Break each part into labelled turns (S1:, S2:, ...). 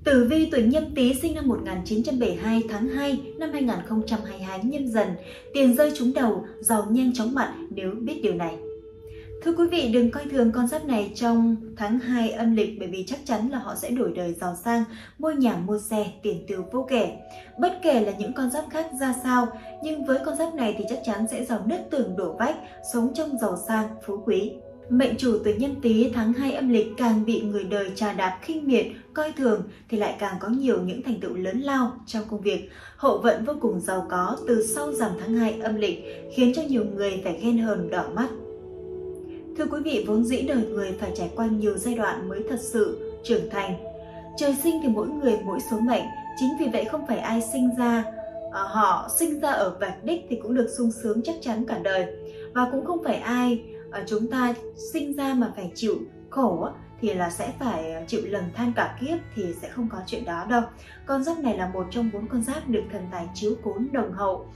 S1: Tử vi tuổi Nhâm Tý sinh năm 1972 tháng 2 năm 2022 Nhâm Dần, tiền rơi trúng đầu, giàu nhanh chóng mặt nếu biết điều này. Thưa quý vị, đừng coi thường con giáp này trong tháng 2 âm lịch, bởi vì chắc chắn là họ sẽ đổi đời giàu sang, mua nhà mua xe, tiền tiêu vô kể. Bất kể là những con giáp khác ra sao, nhưng với con giáp này thì chắc chắn sẽ giàu nứt tường đổ vách, sống trong giàu sang, phú quý. Mệnh chủ tuổi Nhâm Tý tháng 2 âm lịch càng bị người đời trà đạp khinh miệt, coi thường thì lại càng có nhiều những thành tựu lớn lao trong công việc. Hậu vận vô cùng giàu có từ sau rằm tháng 2 âm lịch, khiến cho nhiều người phải ghen hờn đỏ mắt. Thưa quý vị, vốn dĩ đời người phải trải qua nhiều giai đoạn mới thật sự trưởng thành. Trời sinh thì mỗi người mỗi số mệnh, chính vì vậy không phải ai họ sinh ra ở vạch đích thì cũng được sung sướng chắc chắn cả đời. Và cũng không phải ai chúng ta sinh ra mà phải chịu khổ thì là sẽ phải chịu lầm than cả kiếp, thì sẽ không có chuyện đó đâu. Con giáp này là một trong 4 con giáp được thần tài chiếu cố nồng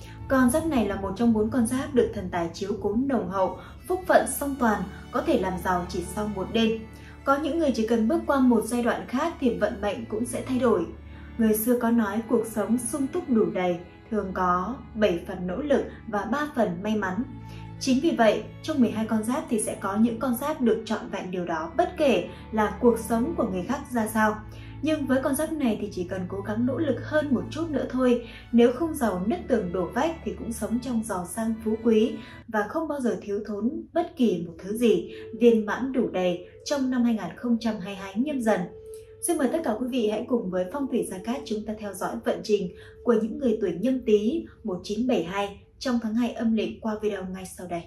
S1: hậu. Phúc phận song toàn, có thể làm giàu chỉ sau một đêm. Có những người chỉ cần bước qua một giai đoạn khác thì vận mệnh cũng sẽ thay đổi. Người xưa có nói cuộc sống sung túc đủ đầy, thường có 7 phần nỗ lực và 3 phần may mắn. Chính vì vậy, trong 12 con giáp thì sẽ có những con giáp được trọn vẹn điều đó, bất kể là cuộc sống của người khác ra sao. Nhưng với con giáp này thì chỉ cần cố gắng nỗ lực hơn một chút nữa thôi, nếu không giàu nứt tường đổ vách thì cũng sống trong giàu sang phú quý và không bao giờ thiếu thốn bất kỳ một thứ gì, viên mãn đủ đầy trong năm 2022 Nhâm Dần. Xin mời tất cả quý vị hãy cùng với Phong thủy Gia Cát chúng ta theo dõi vận trình của những người tuổi Nhâm Tý 1972 trong tháng 2 âm lịch qua video ngay sau đây.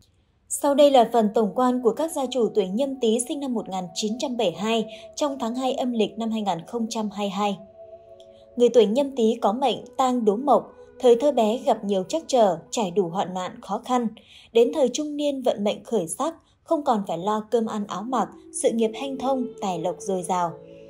S2: Sau đây là phần tổng quan của các gia chủ tuổi Nhâm Tý sinh năm 1972 trong tháng 2 âm lịch năm 2022. Người tuổi Nhâm Tý có mệnh tang đố mộc, thời thơ bé gặp nhiều trắc trở, trải đủ hoạn nạn khó khăn. Đến thời trung niên vận mệnh khởi sắc, không còn phải lo cơm ăn áo mặc, sự nghiệp hanh thông, tài lộc dồi dào.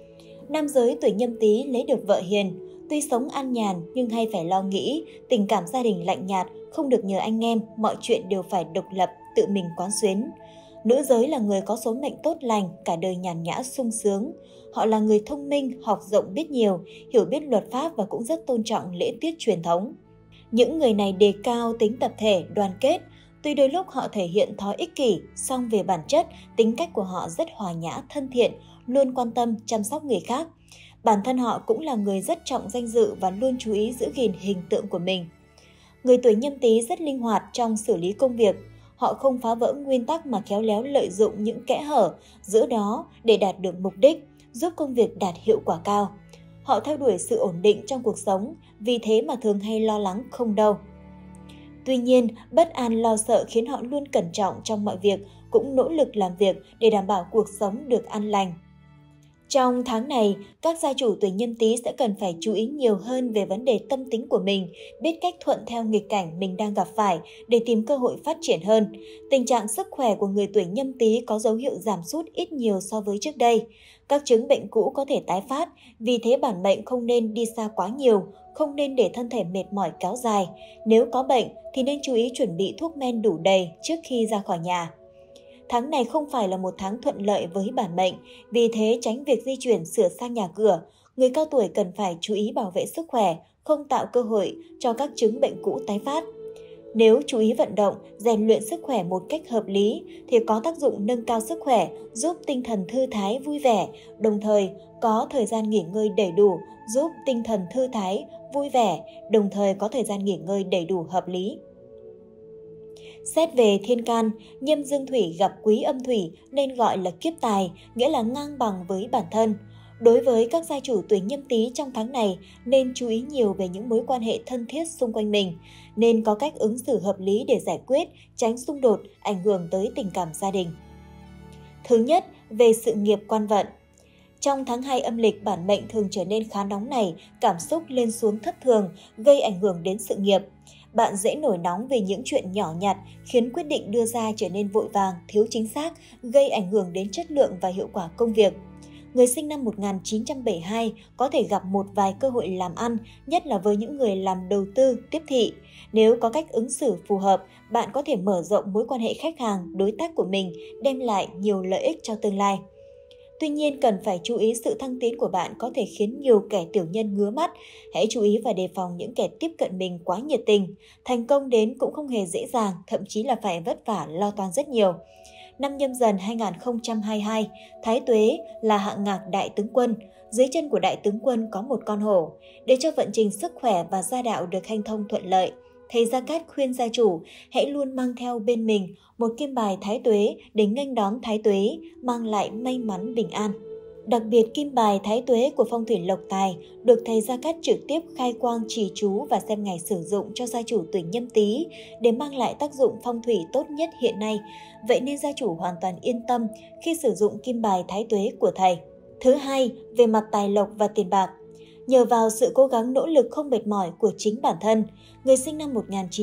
S2: Nam giới tuổi Nhâm Tý lấy được vợ hiền, tuy sống an nhàn nhưng hay phải lo nghĩ, tình cảm gia đình lạnh nhạt, không được nhờ anh em, mọi chuyện đều phải độc lập, tự mình quán xuyến. Nữ giới là người có số mệnh tốt lành, cả đời nhàn nhã sung sướng. Họ là người thông minh, học rộng biết nhiều, hiểu biết luật pháp và cũng rất tôn trọng lễ tiết truyền thống. Những người này đề cao tính tập thể, đoàn kết. Tuy đôi lúc họ thể hiện thói ích kỷ, song về bản chất, tính cách của họ rất hòa nhã, thân thiện, luôn quan tâm, chăm sóc người khác. Bản thân họ cũng là người rất trọng danh dự và luôn chú ý giữ gìn hình tượng của mình. Người tuổi Nhâm Tý rất linh hoạt trong xử lý công việc. Họ không phá vỡ nguyên tắc mà khéo léo lợi dụng những kẽ hở giữa đó để đạt được mục đích, giúp công việc đạt hiệu quả cao. Họ theo đuổi sự ổn định trong cuộc sống, vì thế mà thường hay lo lắng không đâu. Tuy nhiên, bất an lo sợ khiến họ luôn cẩn trọng trong mọi việc, cũng nỗ lực làm việc để đảm bảo cuộc sống được an lành. Trong tháng này, các gia chủ tuổi Nhâm Tý sẽ cần phải chú ý nhiều hơn về vấn đề tâm tính của mình, biết cách thuận theo nghịch cảnh mình đang gặp phải để tìm cơ hội phát triển hơn. Tình trạng sức khỏe của người tuổi Nhâm Tý có dấu hiệu giảm sút ít nhiều so với trước đây. Các chứng bệnh cũ có thể tái phát, vì thế bản mệnh không nên đi xa quá nhiều, không nên để thân thể mệt mỏi kéo dài. Nếu có bệnh thì nên chú ý chuẩn bị thuốc men đủ đầy trước khi ra khỏi nhà. Tháng này không phải là một tháng thuận lợi với bản mệnh, vì thế tránh việc di chuyển sửa sang nhà cửa. Người cao tuổi cần phải chú ý bảo vệ sức khỏe, không tạo cơ hội cho các chứng bệnh cũ tái phát. Nếu chú ý vận động, rèn luyện sức khỏe một cách hợp lý thì có tác dụng nâng cao sức khỏe, giúp tinh thần thư thái vui vẻ, đồng thời có thời gian nghỉ ngơi đầy đủ, giúp tinh thần thư thái vui vẻ, đồng thời có thời gian nghỉ ngơi đầy đủ hợp lý. Xét về thiên can, Nhâm dương thủy gặp quý âm thủy nên gọi là kiếp tài, nghĩa là ngang bằng với bản thân. Đối với các gia chủ tuổi Nhâm Tý trong tháng này nên chú ý nhiều về những mối quan hệ thân thiết xung quanh mình, nên có cách ứng xử hợp lý để giải quyết, tránh xung đột, ảnh hưởng tới tình cảm gia đình. Thứ nhất, về sự nghiệp quan vận. Trong tháng 2 âm lịch, bản mệnh thường trở nên khá nóng nảy, cảm xúc lên xuống thất thường, gây ảnh hưởng đến sự nghiệp. Bạn dễ nổi nóng về những chuyện nhỏ nhặt, khiến quyết định đưa ra trở nên vội vàng, thiếu chính xác, gây ảnh hưởng đến chất lượng và hiệu quả công việc. Người sinh năm 1972 có thể gặp một vài cơ hội làm ăn, nhất là với những người làm đầu tư, tiếp thị. Nếu có cách ứng xử phù hợp, bạn có thể mở rộng mối quan hệ khách hàng, đối tác của mình, đem lại nhiều lợi ích cho tương lai. Tuy nhiên, cần phải chú ý sự thăng tiến của bạn có thể khiến nhiều kẻ tiểu nhân ngứa mắt. Hãy chú ý và đề phòng những kẻ tiếp cận mình quá nhiệt tình. Thành công đến cũng không hề dễ dàng, thậm chí là phải vất vả lo toan rất nhiều. Năm Nhâm Dần 2022, Thái Tuế là hạng ngạc đại tướng quân. Dưới chân của đại tướng quân có một con hổ. Để cho vận trình sức khỏe và gia đạo được hanh thông thuận lợi, thầy Gia Cát khuyên gia chủ hãy luôn mang theo bên mình một kim bài Thái Tuế để nghênh đón Thái Tuế, mang lại may mắn bình an. Đặc biệt, kim bài Thái Tuế của phong thủy lộc tài được thầy Gia Cát trực tiếp khai quang trì chú và xem ngày sử dụng cho gia chủ tuổi Nhâm Tý để mang lại tác dụng phong thủy tốt nhất hiện nay. Vậy nên gia chủ hoàn toàn yên tâm khi sử dụng kim bài Thái Tuế của thầy. Thứ hai, về mặt tài lộc và tiền bạc. Nhờ vào sự cố gắng nỗ lực không mệt mỏi của chính bản thân, người sinh năm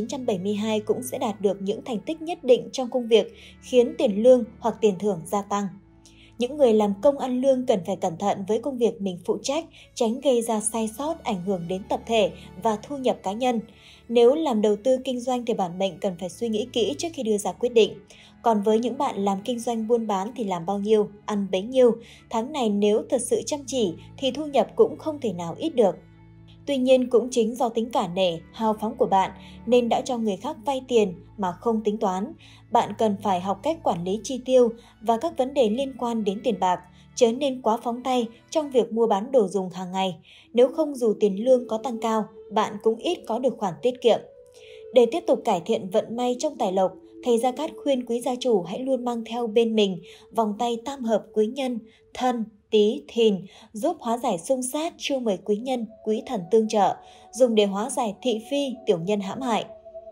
S2: 1972 cũng sẽ đạt được những thành tích nhất định trong công việc, khiến tiền lương hoặc tiền thưởng gia tăng. Những người làm công ăn lương cần phải cẩn thận với công việc mình phụ trách, tránh gây ra sai sót ảnh hưởng đến tập thể và thu nhập cá nhân. Nếu làm đầu tư kinh doanh thì bản mệnh cần phải suy nghĩ kỹ trước khi đưa ra quyết định. Còn với những bạn làm kinh doanh buôn bán thì làm bao nhiêu, ăn bấy nhiêu. Tháng này nếu thật sự chăm chỉ thì thu nhập cũng không thể nào ít được. Tuy nhiên cũng chính do tính cả nể, hào phóng của bạn nên đã cho người khác vay tiền mà không tính toán. Bạn cần phải học cách quản lý chi tiêu và các vấn đề liên quan đến tiền bạc, chớ nên quá phóng tay trong việc mua bán đồ dùng hàng ngày. Nếu không, dù tiền lương có tăng cao, bạn cũng ít có được khoản tiết kiệm. Để tiếp tục cải thiện vận may trong tài lộc, thầy Gia Cát khuyên quý gia chủ hãy luôn mang theo bên mình vòng tay tam hợp quý nhân, Thân, Tý, Thìn, giúp hóa giải xung sát, chiêu mời quý nhân, quý thần tương trợ, dùng để hóa giải thị phi, tiểu nhân hãm hại.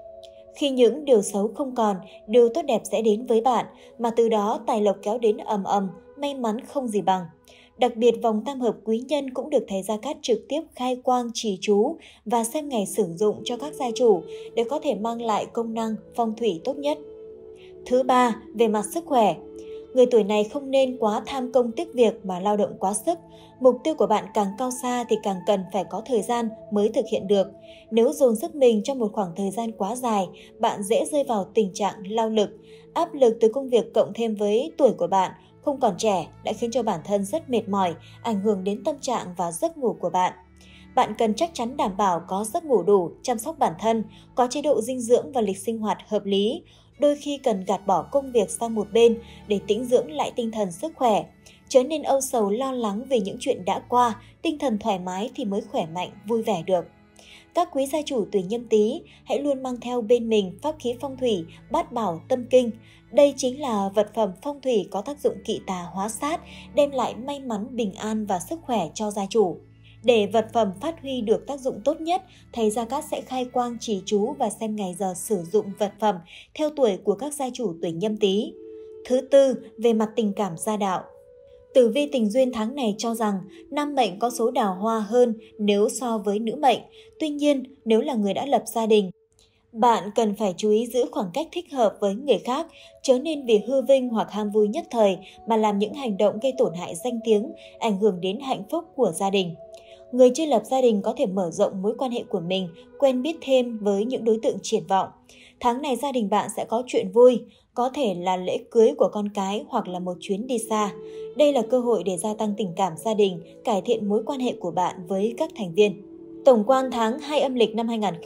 S2: Khi những điều xấu không còn, điều tốt đẹp sẽ đến với bạn, mà từ đó tài lộc kéo đến ầm ầm, may mắn không gì bằng. Đặc biệt, vòng tam hợp quý nhân cũng được thầy Gia Cát trực tiếp khai quang trì chú và xem ngày sử dụng cho các gia chủ để có thể mang lại công năng phong thủy tốt nhất. Thứ ba, về mặt sức khỏe. Người tuổi này không nên quá tham công tiếc việc mà lao động quá sức. Mục tiêu của bạn càng cao xa thì càng cần phải có thời gian mới thực hiện được. Nếu dồn sức mình trong một khoảng thời gian quá dài, bạn dễ rơi vào tình trạng lao lực. Áp lực từ công việc cộng thêm với tuổi của bạn không còn trẻ đã khiến cho bản thân rất mệt mỏi, ảnh hưởng đến tâm trạng và giấc ngủ của bạn. Bạn cần chắc chắn đảm bảo có giấc ngủ đủ, chăm sóc bản thân, có chế độ dinh dưỡng và lịch sinh hoạt hợp lý. Đôi khi cần gạt bỏ công việc sang một bên để tĩnh dưỡng lại tinh thần sức khỏe. Chớ nên âu sầu lo lắng về những chuyện đã qua, tinh thần thoải mái thì mới khỏe mạnh, vui vẻ được. Các quý gia chủ tuổi Nhâm Tý hãy luôn mang theo bên mình pháp khí phong thủy Bát Bảo Tâm Kinh. Đây chính là vật phẩm phong thủy có tác dụng kỵ tà hóa sát, đem lại may mắn, bình an và sức khỏe cho gia chủ. Để vật phẩm phát huy được tác dụng tốt nhất, thầy Gia Cát sẽ khai quang trì chú và xem ngày giờ sử dụng vật phẩm theo tuổi của các gia chủ tuổi Nhâm Tý. Thứ tư, về mặt tình cảm gia đạo. Tử vi tình duyên tháng này cho rằng nam mệnh có số đào hoa hơn nếu so với nữ mệnh. Tuy nhiên, nếu là người đã lập gia đình, bạn cần phải chú ý giữ khoảng cách thích hợp với người khác, chớ nên vì hư vinh hoặc ham vui nhất thời mà làm những hành động gây tổn hại danh tiếng, ảnh hưởng đến hạnh phúc của gia đình. Người chưa lập gia đình có thể mở rộng mối quan hệ của mình, quen biết thêm với những đối tượng triển vọng. Tháng này gia đình bạn sẽ có chuyện vui, có thể là lễ cưới của con cái hoặc là một chuyến đi xa. Đây là cơ hội để gia tăng tình cảm gia đình, cải thiện mối quan hệ của bạn với các thành viên. Tổng quan tháng 2 âm lịch năm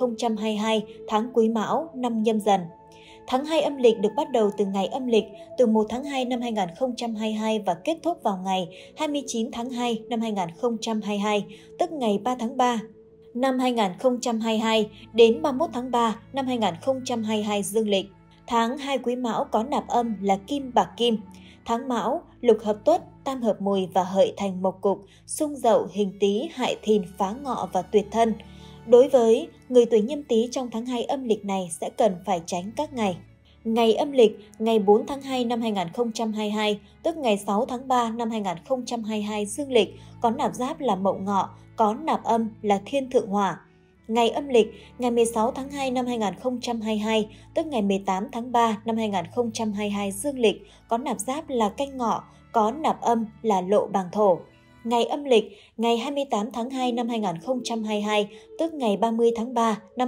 S2: 2022, tháng Quý Mão, năm Nhâm Dần. Tháng 2 âm lịch được bắt đầu từ ngày âm lịch từ 1 tháng 2 năm 2022 và kết thúc vào ngày 29 tháng 2 năm 2022, tức ngày 3 tháng 3 năm 2022 đến 31 tháng 3 năm 2022 dương lịch. Tháng 2 Quý Mão có nạp âm là Kim Bạc Kim. Tháng Mão, lục hợp Tuất, tam hợp Mùi và hợi thành mộc cục, xung Dậu, hình Tý, hại Thìn, phá Ngọ và tuyệt Thân. Đối với người tuổi Nhâm Tý trong tháng 2 âm lịch này sẽ cần phải tránh các ngày. Ngày âm lịch, ngày 4 tháng 2 năm 2022, tức ngày 6 tháng 3 năm 2022 dương lịch, có nạp giáp là Mậu Ngọ, có nạp âm là Thiên Thượng Hỏa. Ngày âm lịch, ngày 16 tháng 2 năm 2022, tức ngày 18 tháng 3 năm 2022 dương lịch, có nạp giáp là Canh Ngọ, có nạp âm là Lộ Bàng Thổ. Ngày âm lịch, ngày 28 tháng 2 năm 2022, tức ngày 30 tháng 3 năm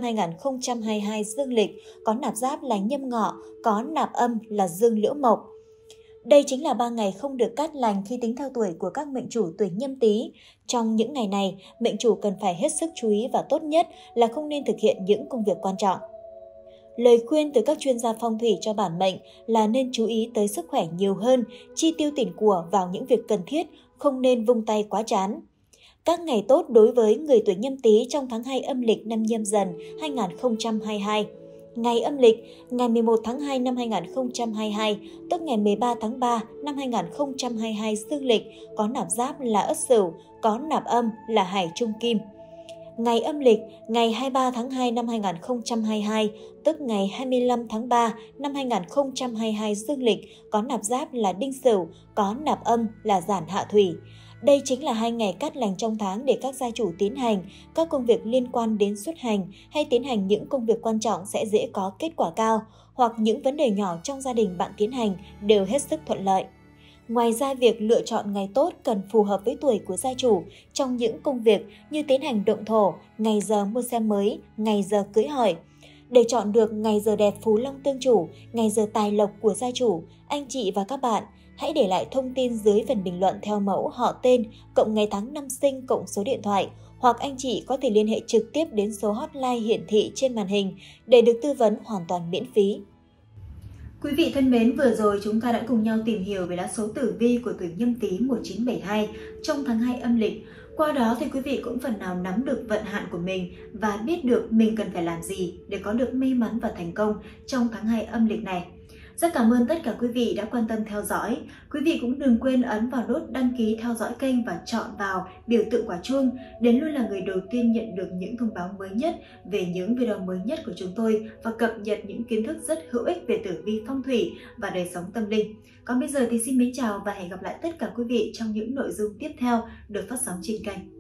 S2: 2022 dương lịch, có nạp giáp là Nhâm Ngọ, có nạp âm là Dương Liễu Mộc. Đây chính là 3 ngày không được cát lành khi tính theo tuổi của các mệnh chủ tuổi Nhâm Tý. Trong những ngày này, mệnh chủ cần phải hết sức chú ý và tốt nhất là không nên thực hiện những công việc quan trọng. Lời khuyên từ các chuyên gia phong thủy cho bản mệnh là nên chú ý tới sức khỏe nhiều hơn, chi tiêu tiền của vào những việc cần thiết, không nên vung tay quá chán. Các ngày tốt đối với người tuổi Nhâm Tý trong tháng 2 âm lịch năm Nhâm Dần 2022. Ngày âm lịch, ngày 11 tháng 2 năm 2022, tức ngày 13 tháng 3 năm 2022 dương lịch, có nạp giáp là Ất Sửu, có nạp âm là Hải Trung Kim. Ngày âm lịch, ngày 23 tháng 2 năm 2022, tức ngày 25 tháng 3 năm 2022 dương lịch, có nạp giáp là Đinh Sửu, có nạp âm là Giản Hạ Thủy. Đây chính là 2 ngày cát lành trong tháng để các gia chủ tiến hành các công việc liên quan đến xuất hành hay tiến hành những công việc quan trọng sẽ dễ có kết quả cao, hoặc những vấn đề nhỏ trong gia đình bạn tiến hành đều hết sức thuận lợi. Ngoài ra, việc lựa chọn ngày tốt cần phù hợp với tuổi của gia chủ trong những công việc như tiến hành động thổ, ngày giờ mua xe mới, ngày giờ cưới hỏi. Để chọn được ngày giờ đẹp phú long tương chủ, ngày giờ tài lộc của gia chủ, anh chị và các bạn hãy để lại thông tin dưới phần bình luận theo mẫu họ tên, cộng ngày tháng năm sinh, cộng số điện thoại, hoặc anh chị có thể liên hệ trực tiếp đến số hotline hiển thị trên màn hình để được tư vấn hoàn toàn miễn phí.
S1: Quý vị thân mến, vừa rồi chúng ta đã cùng nhau tìm hiểu về lá số tử vi của tuổi Nhâm Tý 1972 trong tháng 2 âm lịch. Qua đó thì quý vị cũng phần nào nắm được vận hạn của mình và biết được mình cần phải làm gì để có được may mắn và thành công trong tháng 2 âm lịch này. Rất cảm ơn tất cả quý vị đã quan tâm theo dõi. Quý vị cũng đừng quên ấn vào nút đăng ký theo dõi kênh và chọn vào biểu tượng quả chuông để luôn là người đầu tiên nhận được những thông báo mới nhất về những video mới nhất của chúng tôi và cập nhật những kiến thức rất hữu ích về tử vi phong thủy và đời sống tâm linh. Còn bây giờ thì xin mến chào và hẹn gặp lại tất cả quý vị trong những nội dung tiếp theo được phát sóng trên kênh.